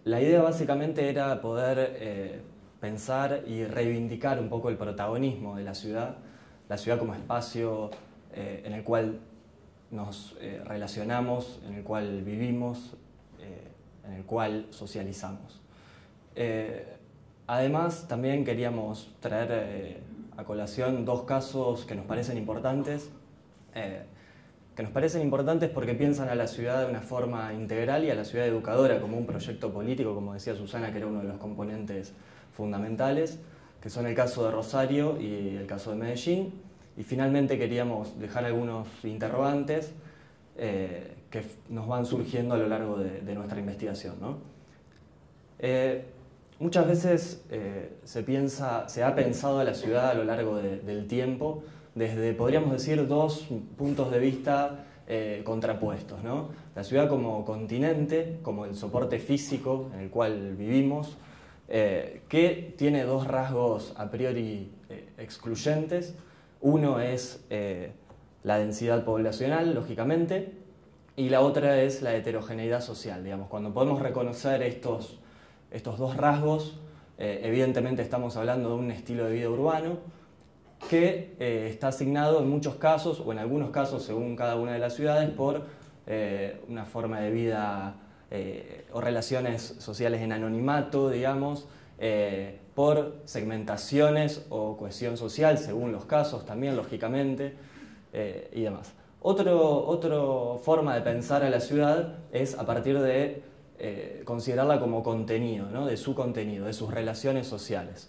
la idea básicamente era poder pensar y reivindicar un poco el protagonismo de la ciudad como espacio en el cual nos relacionamos, en el cual vivimos, en el cual socializamos. Además, también queríamos traer a colación dos casos que nos parecen importantes, porque piensan a la ciudad de una forma integral y a la ciudad educadora como un proyecto político, como decía Susana, que era uno de los componentes fundamentales, que son el caso de Rosario y el caso de Medellín. Y finalmente queríamos dejar algunos interrogantes que nos van surgiendo a lo largo de nuestra investigación, ¿no? Muchas veces se ha pensado a la ciudad a lo largo del tiempo desde, podríamos decir, dos puntos de vista contrapuestos, ¿no? La ciudad como continente, como el soporte físico en el cual vivimos, que tiene dos rasgos a priori excluyentes. Uno es la densidad poblacional, lógicamente, y la otra es la heterogeneidad social. Digamos, cuando podemos reconocer estos dos rasgos, evidentemente estamos hablando de un estilo de vida urbano que está asignado en muchos casos, o en algunos casos, según cada una de las ciudades, por una forma de vida o relaciones sociales en anonimato, digamos, por segmentaciones o cohesión social, según los casos también, lógicamente, y demás. Otra forma de pensar a la ciudad es a partir de considerarla como contenido, ¿no? De su contenido, de sus relaciones sociales.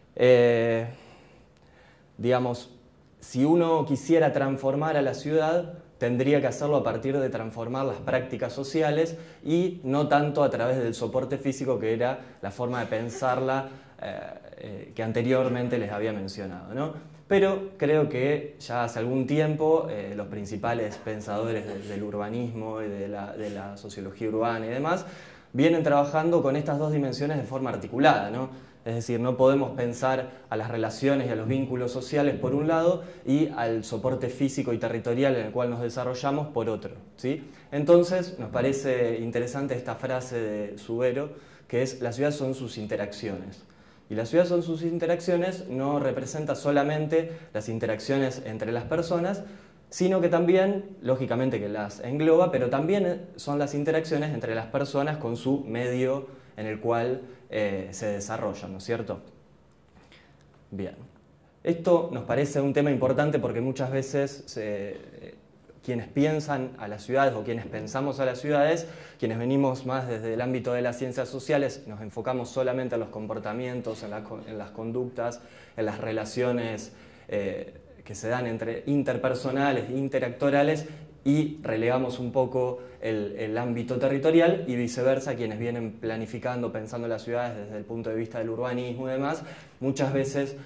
Digamos, si uno quisiera transformar a la ciudad, tendría que hacerlo a partir de transformar las prácticas sociales y no tanto a través del soporte físico, que era la forma de pensarla que anteriormente les había mencionado, ¿no? Pero creo que ya hace algún tiempo los principales pensadores del urbanismo y de la sociología urbana y demás vienen trabajando con estas dos dimensiones de forma articulada, ¿no? Es decir, no podemos pensar a las relaciones y a los vínculos sociales por un lado y al soporte físico y territorial en el cual nos desarrollamos por otro, ¿sí? Entonces nos parece interesante esta frase de Subero, que es: la ciudad son sus interacciones. Y la ciudad son sus interacciones no representa solamente las interacciones entre las personas, sino que también, lógicamente que las engloba, pero también son las interacciones entre las personas con su medio en el cual se desarrollan, ¿no es cierto? Bien. Esto nos parece un tema importante porque muchas veces quienes piensan a las ciudades o quienes pensamos a las ciudades, quienes venimos más desde el ámbito de las ciencias sociales, nos enfocamos solamente en los comportamientos, en las conductas, en las relaciones que se dan entre interpersonales, interactorales, y relegamos un poco el ámbito territorial, y viceversa, quienes vienen planificando, pensando en las ciudades desde el punto de vista del urbanismo y demás, muchas veces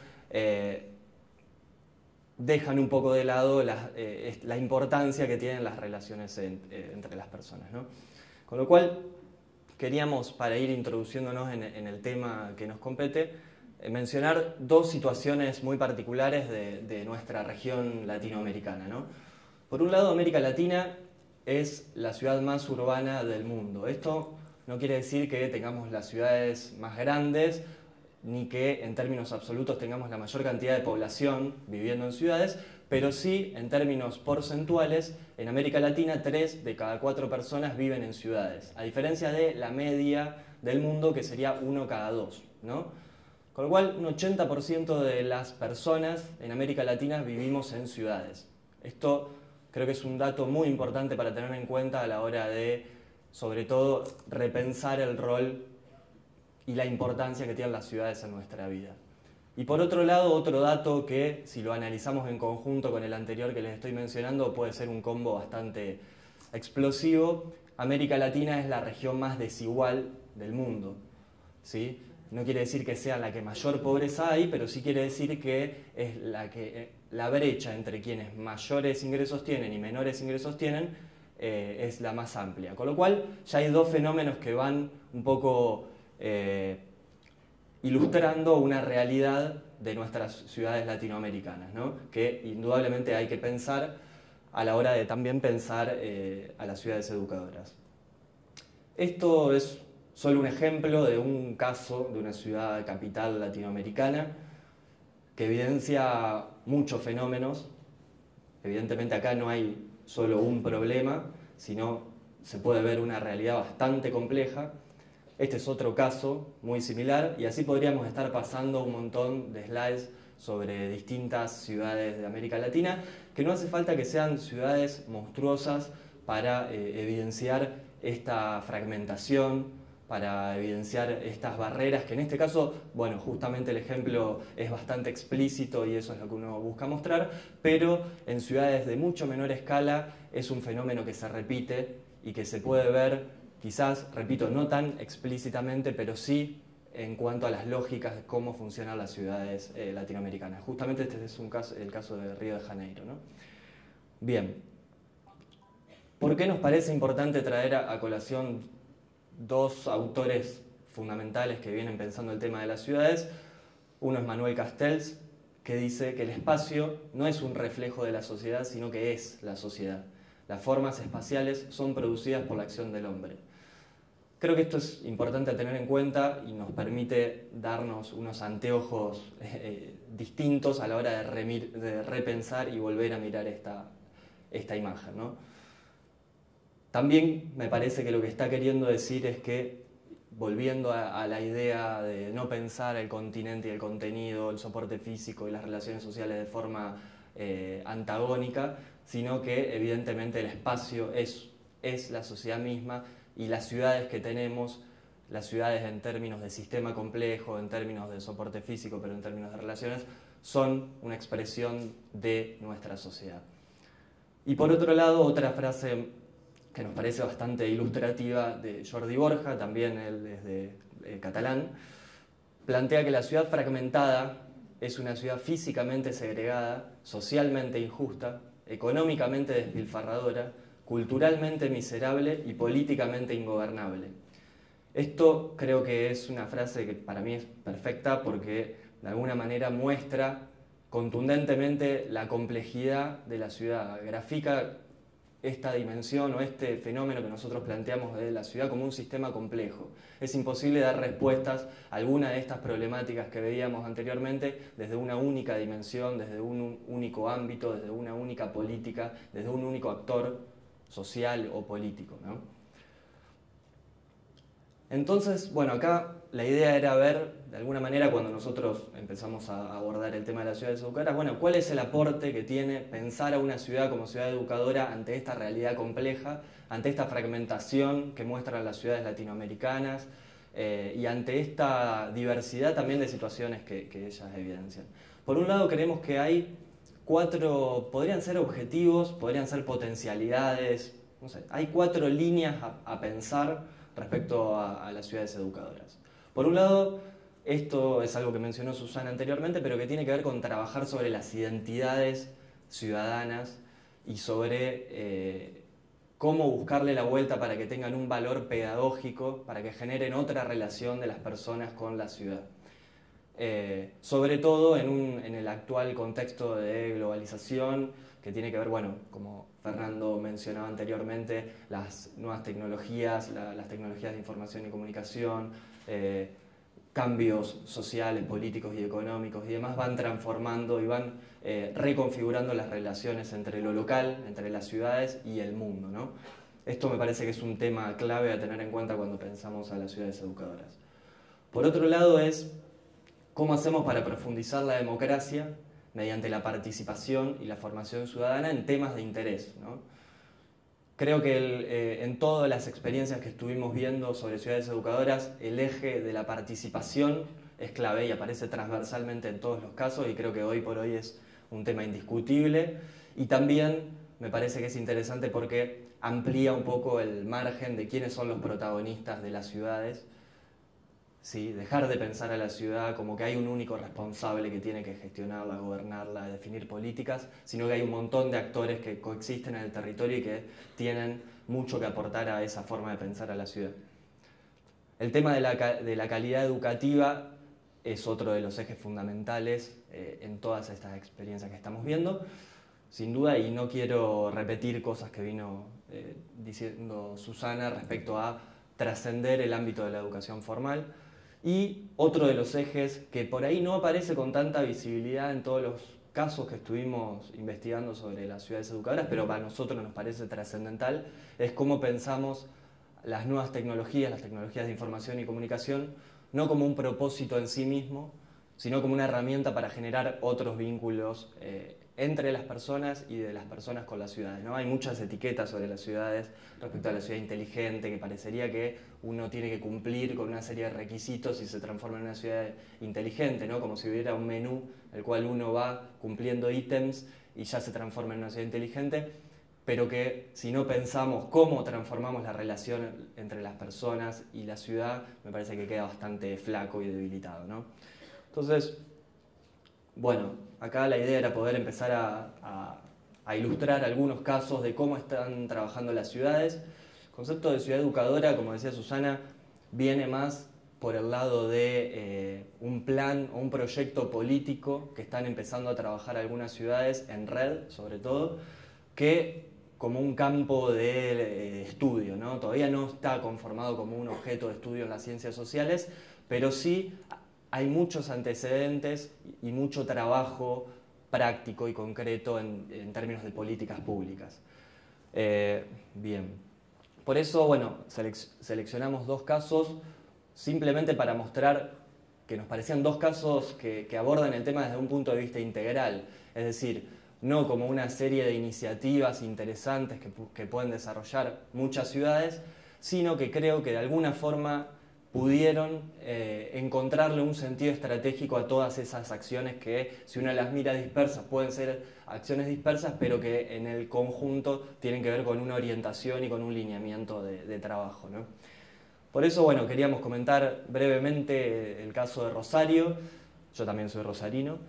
dejan un poco de lado la importancia que tienen las relaciones entre las personas, ¿no? Con lo cual, queríamos, para ir introduciéndonos en el tema que nos compete, mencionar dos situaciones muy particulares de nuestra región latinoamericana, ¿no? Por un lado, América Latina es la ciudad más urbana del mundo. Esto no quiere decir que tengamos las ciudades más grandes, ni que en términos absolutos tengamos la mayor cantidad de población viviendo en ciudades, pero sí, en términos porcentuales, en América Latina 3 de cada 4 personas viven en ciudades, a diferencia de la media del mundo, que sería 1 cada 2, ¿no? Con lo cual, un 80% de las personas en América Latina vivimos en ciudades. Esto creo que es un dato muy importante para tener en cuenta a la hora de, sobre todo, repensar el rol y la importancia que tienen las ciudades en nuestra vida. Y por otro lado, otro dato que, si lo analizamos en conjunto con el anterior que les estoy mencionando, puede ser un combo bastante explosivo. América Latina es la región más desigual del mundo, ¿sí? No quiere decir que sea la que mayor pobreza hay, pero sí quiere decir que es la brecha entre quienes mayores ingresos tienen y menores ingresos tienen es la más amplia. Con lo cual ya hay dos fenómenos que van un poco ilustrando una realidad de nuestras ciudades latinoamericanas, ¿no? Que indudablemente hay que pensar a la hora de también pensar a las ciudades educadoras. Esto es solo un ejemplo de un caso de una ciudad capital latinoamericana que evidencia muchos fenómenos. Evidentemente acá no hay solo un problema, sino se puede ver una realidad bastante compleja. Este es otro caso muy similar y así podríamos estar pasando un montón de slides sobre distintas ciudades de América Latina, que no hace falta que sean ciudades monstruosas para evidenciar esta fragmentación, para evidenciar estas barreras, que en este caso, bueno, justamente el ejemplo es bastante explícito y eso es lo que uno busca mostrar, pero en ciudades de mucho menor escala es un fenómeno que se repite y que se puede ver, quizás, repito, no tan explícitamente, pero sí en cuanto a las lógicas de cómo funcionan las ciudades latinoamericanas. Justamente este es el caso de Río de Janeiro, ¿no? Bien, ¿por qué nos parece importante traer a colación dos autores fundamentales que vienen pensando el tema de las ciudades? Uno es Manuel Castells, que dice que el espacio no es un reflejo de la sociedad, sino que es la sociedad. Las formas espaciales son producidas por la acción del hombre. Creo que esto es importante a tener en cuenta y nos permite darnos unos anteojos distintos a la hora de repensar y volver a mirar esta imagen, ¿no? También me parece que lo que está queriendo decir es que, volviendo a la idea de no pensar el continente y el contenido, el soporte físico y las relaciones sociales de forma antagónica, sino que evidentemente el espacio es la sociedad misma y las ciudades que tenemos, las ciudades en términos de sistema complejo, en términos de soporte físico, pero en términos de relaciones, son una expresión de nuestra sociedad. Y por otro lado, otra frase que nos parece bastante ilustrativa de Jordi Borja, también él es de catalán, plantea que la ciudad fragmentada es una ciudad físicamente segregada, socialmente injusta, económicamente despilfarradora, culturalmente miserable y políticamente ingobernable. Esto creo que es una frase que para mí es perfecta porque de alguna manera muestra contundentemente la complejidad de la ciudad, grafica esta dimensión o este fenómeno que nosotros planteamos de la ciudad como un sistema complejo. Es imposible dar respuestas a alguna de estas problemáticas que veíamos anteriormente desde una única dimensión, desde un único ámbito, desde una única política, desde un único actor social o político, ¿no? Entonces, bueno, acá la idea era ver, de alguna manera, cuando nosotros empezamos a abordar el tema de las ciudades educadoras, bueno, ¿cuál es el aporte que tiene pensar a una ciudad como ciudad educadora ante esta realidad compleja, ante esta fragmentación que muestran las ciudades latinoamericanas y ante esta diversidad también de situaciones que ellas evidencian? Por un lado, creemos que hay podrían ser objetivos, podrían ser potencialidades, no sé, hay 4 líneas a pensar respecto a las ciudades educadoras. Por un lado, esto es algo que mencionó Susana anteriormente, pero que tiene que ver con trabajar sobre las identidades ciudadanas y sobre cómo buscarle la vuelta para que tengan un valor pedagógico, para que generen otra relación de las personas con la ciudad. Sobre todo en el actual contexto de globalización, que tiene que ver, bueno, como Fernando mencionaba anteriormente, las nuevas tecnologías, las tecnologías de información y comunicación, cambios sociales, políticos y económicos y demás van transformando y van reconfigurando las relaciones entre lo local, entre las ciudades y el mundo, ¿no? Esto me parece que es un tema clave a tener en cuenta cuando pensamos a las ciudades educadoras. Por otro lado es cómo hacemos para profundizar la democracia mediante la participación y la formación ciudadana en temas de interés, ¿no? Creo que en todas las experiencias que estuvimos viendo sobre ciudades educadoras, el eje de la participación es clave y aparece transversalmente en todos los casos y creo que hoy por hoy es un tema indiscutible. Y también me parece que es interesante porque amplía un poco el margen de quiénes son los protagonistas de las ciudades. ¿Sí? Dejar de pensar a la ciudad como que hay un único responsable que tiene que gestionarla, gobernarla, definir políticas, sino que hay un montón de actores que coexisten en el territorio y que tienen mucho que aportar a esa forma de pensar a la ciudad. El tema de la calidad educativa es otro de los ejes fundamentales en todas estas experiencias que estamos viendo, sin duda, y no quiero repetir cosas que vino diciendo Susana respecto a trascender el ámbito de la educación formal. Y otro de los ejes que por ahí no aparece con tanta visibilidad en todos los casos que estuvimos investigando sobre las ciudades educadoras, pero para nosotros nos parece trascendental, es cómo pensamos las nuevas tecnologías, las tecnologías de información y comunicación, no como un propósito en sí mismo, sino como una herramienta para generar otros vínculos entre las personas y de las personas con las ciudades, ¿no? Hay muchas etiquetas sobre las ciudades respecto a la ciudad inteligente, que parecería que uno tiene que cumplir con una serie de requisitos y se transforma en una ciudad inteligente, ¿no? Como si hubiera un menú el cual uno va cumpliendo ítems y ya se transforma en una ciudad inteligente, pero que si no pensamos cómo transformamos la relación entre las personas y la ciudad, me parece que queda bastante flaco y debilitado, ¿no? Entonces, bueno, acá la idea era poder empezar a ilustrar algunos casos de cómo están trabajando las ciudades. El concepto de ciudad educadora, como decía Susana, viene más por el lado de un plan o un proyecto político que están empezando a trabajar algunas ciudades en red, sobre todo, que como un campo de estudio, ¿no? Todavía no está conformado como un objeto de estudio en las ciencias sociales, pero sí hay muchos antecedentes y mucho trabajo práctico y concreto en términos de políticas públicas. Bien. Por eso, bueno, seleccionamos dos casos simplemente para mostrar que nos parecían dos casos que abordan el tema desde un punto de vista integral, es decir, no como una serie de iniciativas interesantes que pueden desarrollar muchas ciudades, sino que creo que de alguna forma pudieron encontrarle un sentido estratégico a todas esas acciones que, si uno las mira dispersas, pueden ser acciones dispersas, pero que en el conjunto tienen que ver con una orientación y con un lineamiento de trabajo, ¿no? Por eso, bueno, queríamos comentar brevemente el caso de Rosario. Yo también soy rosarino.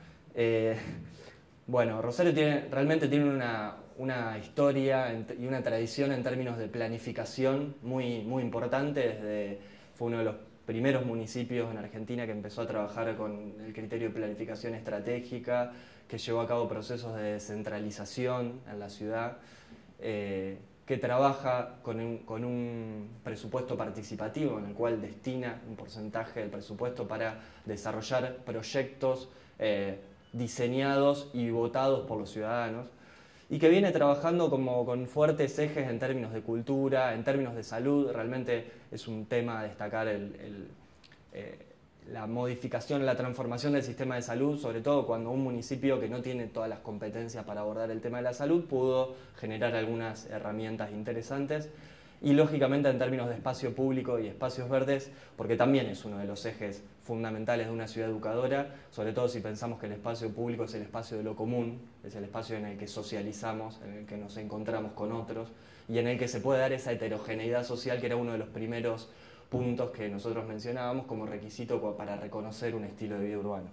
Bueno, Rosario realmente tiene una historia y una tradición en términos de planificación muy, muy importante. Fue uno de los primeros municipios en Argentina que empezó a trabajar con el criterio de planificación estratégica, que llevó a cabo procesos de descentralización en la ciudad, que trabaja con un presupuesto participativo en el cual destina un porcentaje del presupuesto para desarrollar proyectos diseñados y votados por los ciudadanos, y que viene trabajando como con fuertes ejes en términos de cultura, en términos de salud. Realmente es un tema a destacar la modificación, la transformación del sistema de salud, sobre todo cuando un municipio que no tiene todas las competencias para abordar el tema de la salud pudo generar algunas herramientas interesantes. Y lógicamente en términos de espacio público y espacios verdes, porque también es uno de los ejes fundamentales de una ciudad educadora, sobre todo si pensamos que el espacio público es el espacio de lo común, es el espacio en el que socializamos, en el que nos encontramos con otros y en el que se puede dar esa heterogeneidad social, que era uno de los primeros puntos que nosotros mencionábamos como requisito para reconocer un estilo de vida urbano.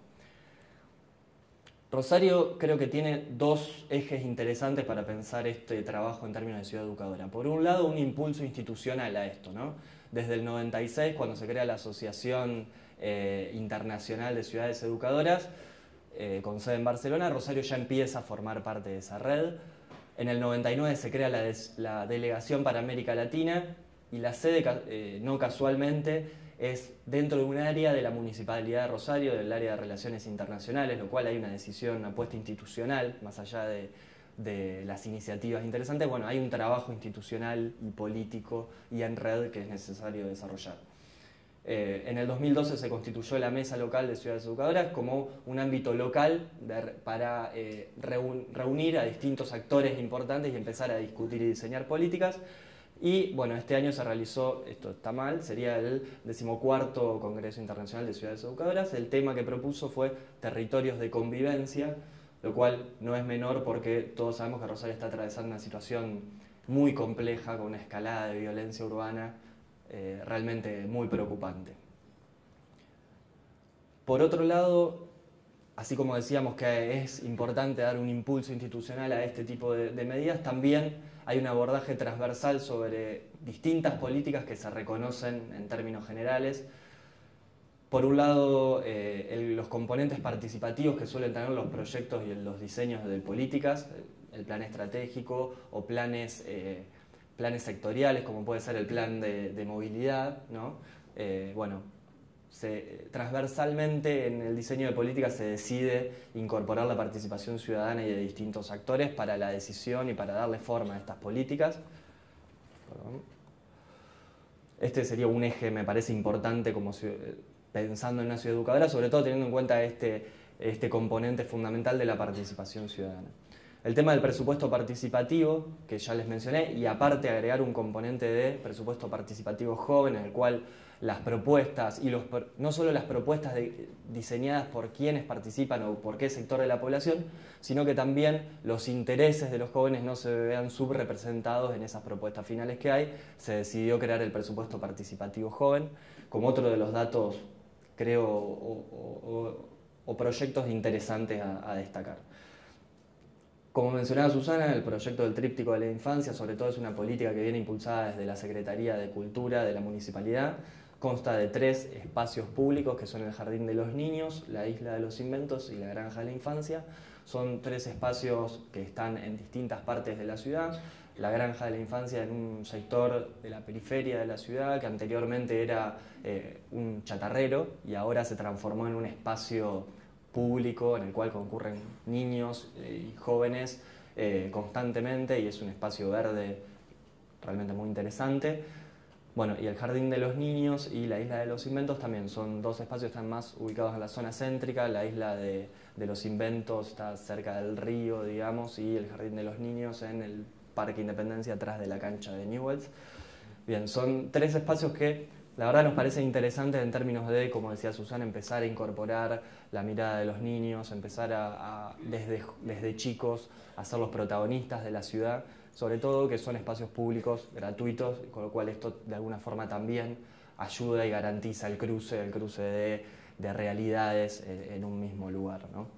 Rosario creo que tiene dos ejes interesantes para pensar este trabajo en términos de ciudad educadora. Por un lado, un impulso institucional a esto, ¿no? Desde el 96, cuando se crea la Asociación Internacional de Ciudades Educadoras, con sede en Barcelona, Rosario ya empieza a formar parte de esa red. En el 99 se crea la Delegación para América Latina y la sede, no casualmente, es dentro de un área de la Municipalidad de Rosario, del área de Relaciones Internacionales, lo cual hay una decisión, una apuesta institucional, más allá de las iniciativas interesantes. Bueno, hay un trabajo institucional y político y en red que es necesario desarrollar. En el 2012 se constituyó la Mesa Local de Ciudades Educadoras como un ámbito local para reunir a distintos actores importantes y empezar a discutir y diseñar políticas. Y bueno, este año se realizó, esto está mal, sería el 14º Congreso Internacional de Ciudades Educadoras. El tema que propuso fue territorios de convivencia, lo cual no es menor porque todos sabemos que Rosario está atravesando una situación muy compleja, con una escalada de violencia urbana realmente muy preocupante. Por otro lado, así como decíamos que es importante dar un impulso institucional a este tipo de medidas, también hay un abordaje transversal sobre distintas políticas que se reconocen en términos generales. Por un lado, los componentes participativos que suelen tener los proyectos y los diseños de políticas, el plan estratégico o planes planes sectoriales, como puede ser el plan de movilidad, ¿no? Bueno, transversalmente en el diseño de políticas se decide incorporar la participación ciudadana y de distintos actores para la decisión y para darle forma a estas políticas. Perdón. Este sería un eje, me parece importante, como pensando en una ciudad educadora, sobre todo teniendo en cuenta este componente fundamental de la participación ciudadana. El tema del presupuesto participativo, que ya les mencioné, y aparte agregar un componente de presupuesto participativo joven, en el cual las propuestas, y no solo las propuestas diseñadas por quienes participan o por qué sector de la población, sino que también los intereses de los jóvenes no se vean subrepresentados en esas propuestas finales que hay, se decidió crear el presupuesto participativo joven, como otro de los datos, creo, o proyectos interesantes a destacar. Como mencionaba Susana, el proyecto del Tríptico de la Infancia, sobre todo, es una política que viene impulsada desde la Secretaría de Cultura de la Municipalidad. Consta de 3 espacios públicos, que son el Jardín de los Niños, la Isla de los Inventos y la Granja de la Infancia. Son 3 espacios que están en distintas partes de la ciudad. La Granja de la Infancia en un sector de la periferia de la ciudad, que anteriormente era un chatarrero y ahora se transformó en un espacio público en el cual concurren niños y jóvenes constantemente, y es un espacio verde realmente muy interesante. Bueno, y el Jardín de los Niños y la Isla de los Inventos también son 2 espacios que están más ubicados en la zona céntrica. La Isla de los Inventos está cerca del río, digamos, y el Jardín de los Niños en el Parque Independencia, atrás de la cancha de Newell's. Bien, son 3 espacios que la verdad nos parece interesante en términos de, como decía Susana, empezar a incorporar la mirada de los niños, empezar desde chicos a ser los protagonistas de la ciudad, sobre todo que son espacios públicos gratuitos, con lo cual esto de alguna forma también ayuda y garantiza el cruce de realidades en un mismo lugar, ¿no?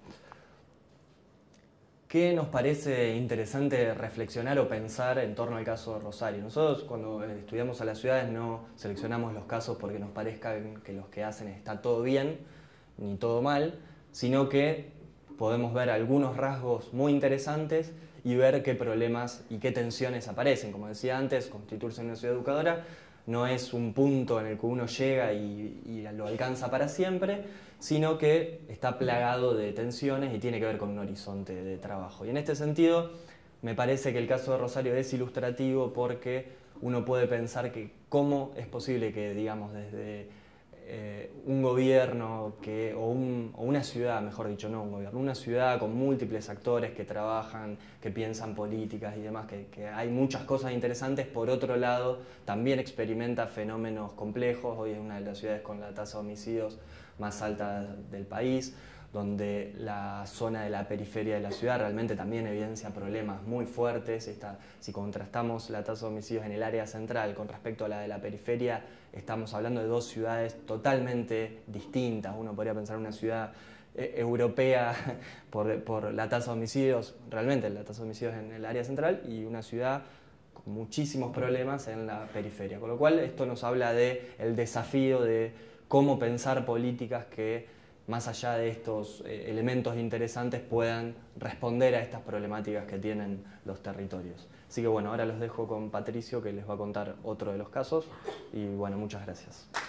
¿Qué nos parece interesante reflexionar o pensar en torno al caso de Rosario? Nosotros cuando estudiamos a las ciudades no seleccionamos los casos porque nos parezca que los que hacen está todo bien ni todo mal, sino que podemos ver algunos rasgos muy interesantes y ver qué problemas y qué tensiones aparecen. Como decía antes, constituirse en una ciudad educadora no es un punto en el que uno llega y lo alcanza para siempre, sino que está plagado de tensiones y tiene que ver con un horizonte de trabajo. Y en este sentido, me parece que el caso de Rosario es ilustrativo porque uno puede pensar que cómo es posible que, digamos, desde un gobierno o una ciudad, mejor dicho, no un gobierno, una ciudad con múltiples actores que trabajan, que piensan políticas y demás, que hay muchas cosas interesantes. Por otro lado, también experimenta fenómenos complejos. Hoy es una de las ciudades con la tasa de homicidios más alta del país, donde la zona de la periferia de la ciudad realmente también evidencia problemas muy fuertes. Si contrastamos la tasa de homicidios en el área central con respecto a la de la periferia, estamos hablando de 2 ciudades totalmente distintas. Uno podría pensar en una ciudad europea por la tasa de homicidios, realmente la tasa de homicidios en el área central, y una ciudad con muchísimos problemas en la periferia. Con lo cual esto nos habla del desafío de cómo pensar políticas que, más allá de estos elementos interesantes, puedan responder a estas problemáticas que tienen los territorios. Así que bueno, ahora los dejo con Patricio, que les va a contar otro de los casos, y bueno, muchas gracias.